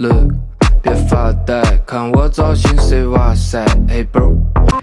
look， 别发呆，看我造型 say 哇塞 ，Hey bro。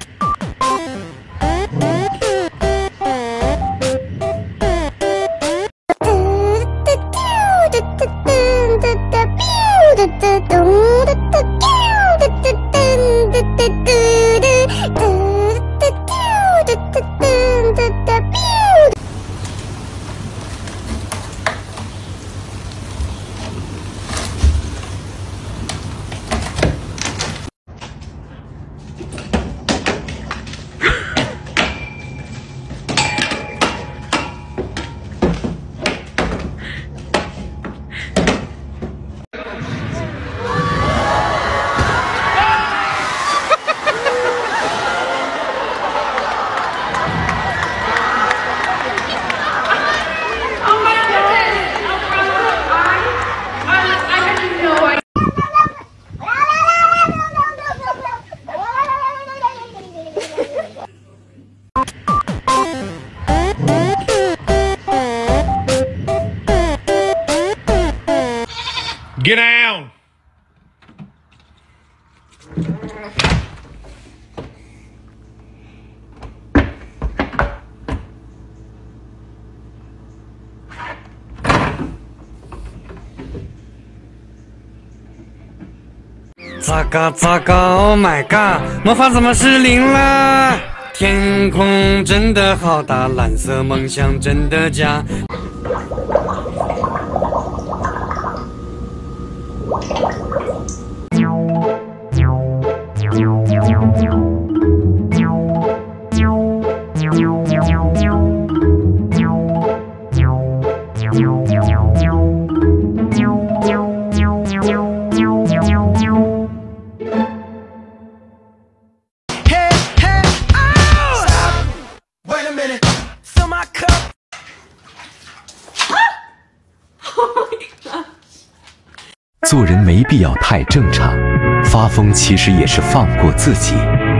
Get down! 糟糕糟糕 ，Oh my god！ 魔法怎么失灵了？天空真的好大，蓝色梦想真的假？ 做人没必要太正常，发疯其实也是放过自己。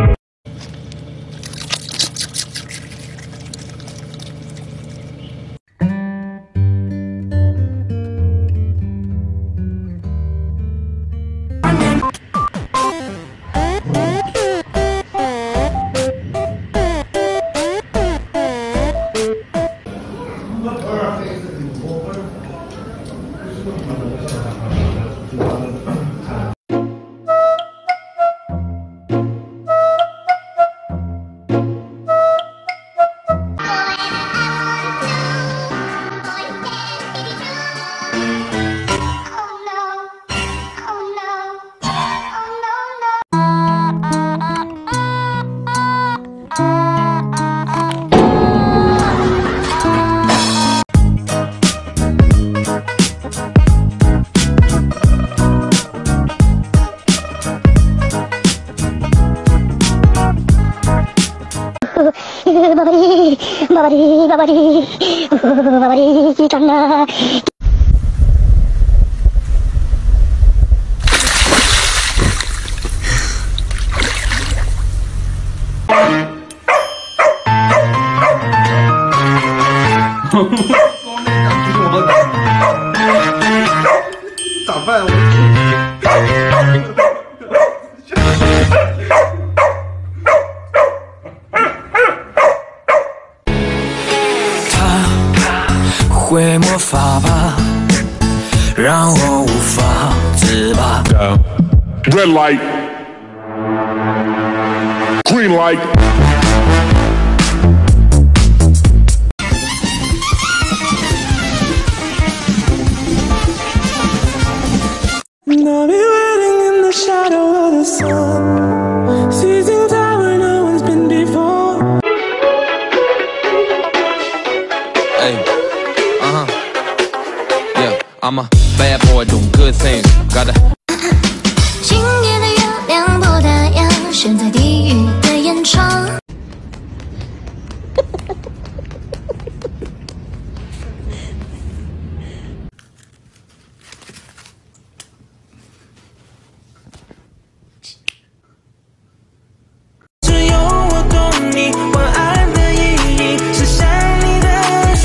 ババリーババリーババリーババリーかな。 咋办？ 会魔法吧，让我无法自拔。 Red light, green light. I'll be waiting in the shadow of the sun, seizing time where no one's been before. Hey, yeah, I'm a bad boy doing good things. Gotta. 今夜的月亮不打烊，悬在地狱的烟窗。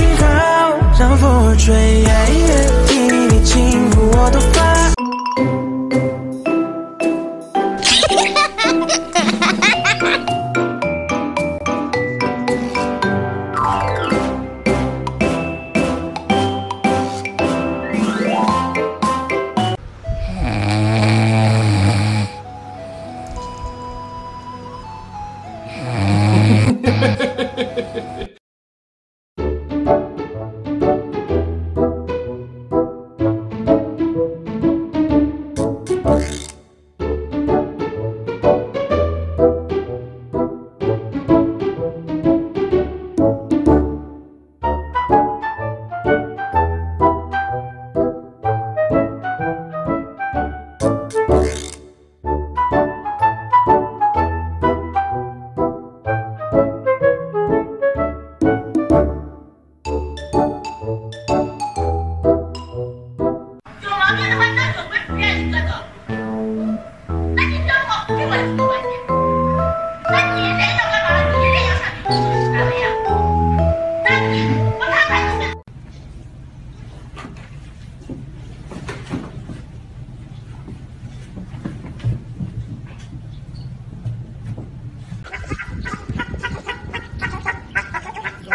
吹，听你轻抚我头发。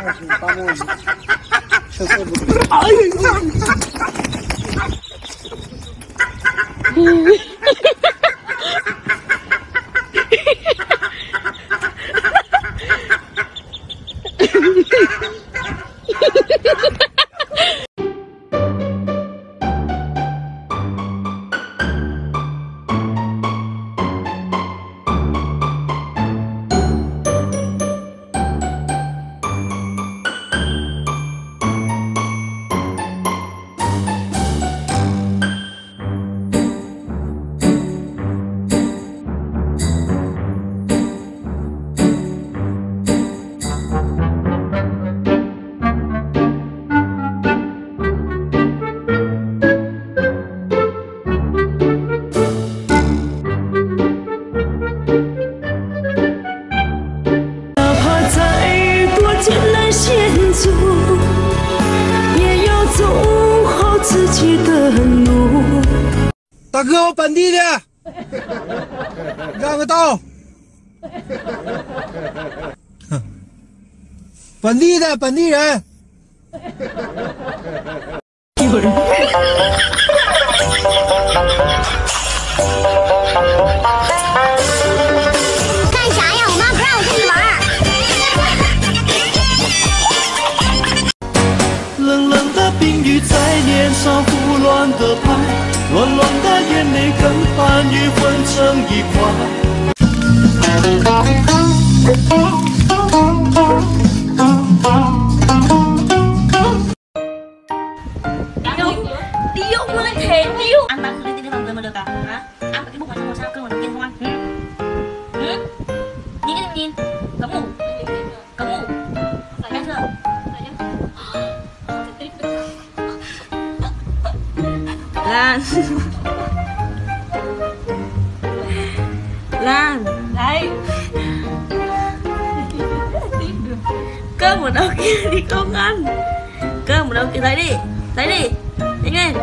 哪怕再多艰难险阻，也要走好自己的路。 大哥，我本地的，让个道。哼，本地的本地人。 干啥呀？我妈不让我跟你玩。 冷冷的冰雨在脸上胡乱的拍，乱乱的眼泪跟寒雨混成一块。 Điêu muốn lên thề điêu. Anh bán thử đi làm gì mà được à? Hả? Ăn cái bụng này xong rồi sao cân mà được tiền không anh? Nhìn cái nhìn, cấm ngủ, nghe chưa? Lan, Lan, đây. Cơm ở đâu kia thì không ăn. Cơm ở đâu kia lấy đi, nhanh lên.